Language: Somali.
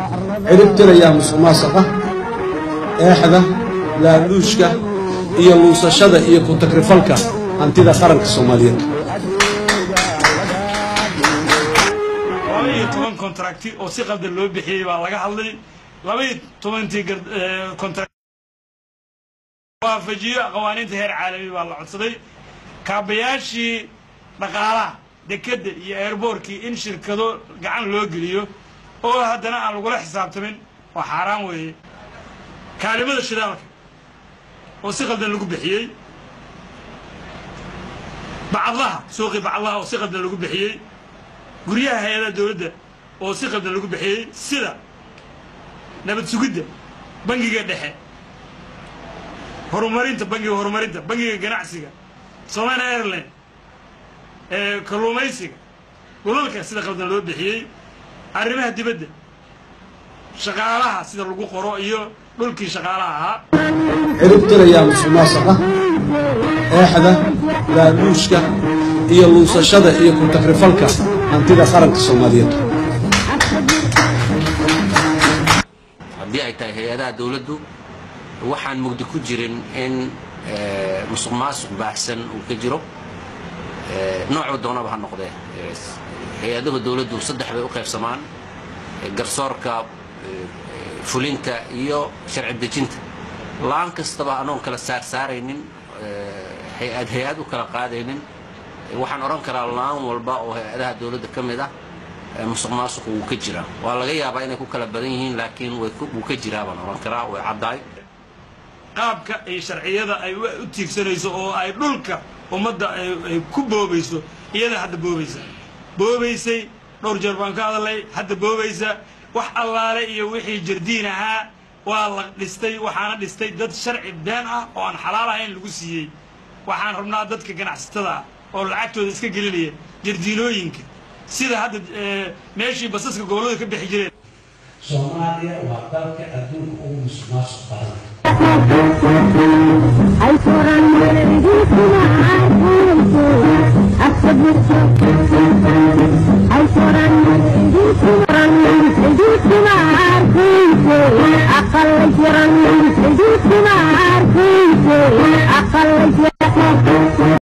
ciribtir ayaa musuqmaasuqa eexda laaluushka iyo luusashada iyo ku takrifalka hantida qaranka Soomaaliyeed. 12 kontrakti oo si qaldan loo bixiyay baa laga hadlay 12 kontrakti waafajiyo qawaaniinta heer caalami baa la codsaday kaabayaashii dhaqaalaha dekada iyo airportkii in shirkado gacan loo geliyo oo haddana aan lagu la xisaabtamin waa xaraan weeye kaalimada shidaalka oo si qaldan lagu bixiyay bacdaha suuqi bacdaha oo si qaldan lagu bixiyay guryaha hay'adaha dawladda oo si qaldan lagu bixiyay sida nabad sugidda bangiga dhexe horumarinta bangiga ganacsiga Somali Airline kalluumaysiga golalka sida qaldan loo bixiyay arrimaha dibadda shaqaalaha sida lagu qoro iyo dhulkii shaqaalaha ahaa ciribtir ayaa musuqmaasuqa eexda laaluushka iyo luusashada iyo ku takrifalka hantida qaranka Soomaaliyeed. haddii ay tahay hay'adaha dawladdu waxaan mugdi ku jirin in musuqmaasuq baahsan uu ka jiro nooc doonaba ha noqdee hay'adaha dawladdu saddex bay u qaybsamaan garsoorka fulinta iyo sharci dejinta laan kastaba anoon kala saaraynin hay'ad u kala qaadaynin waxaan oran karaa laan walba oo hay'adaha dawladda ka mid ah musuqmaasuq uu ka jira waa laga yaabaa inay ku kala badan yihiin laakiin wuu ka jiraa baan oran karaa way caddahay qaabka ay sharciyada ay u tiigsanayso oo ay dhulka ummadda ay ku boobayso iyada hadda boobaysay dhowr jeer baan ka hadalay hadda boobaysa wax allaale iyo wixii jardiin ahaa waa la dhistay waxaana dhistay dad sharci been ah oo aan xalaal ahayn lagu siiyey waxaan rabnaa dadka ganacsatada ah oo lacagtooda iska gelinaya jardiinooyinka sida hadda meeshii basaska gobollada ka bixi jireen Soomaaliya waa dalka adduunka ugu musuqmaasuq badan أقل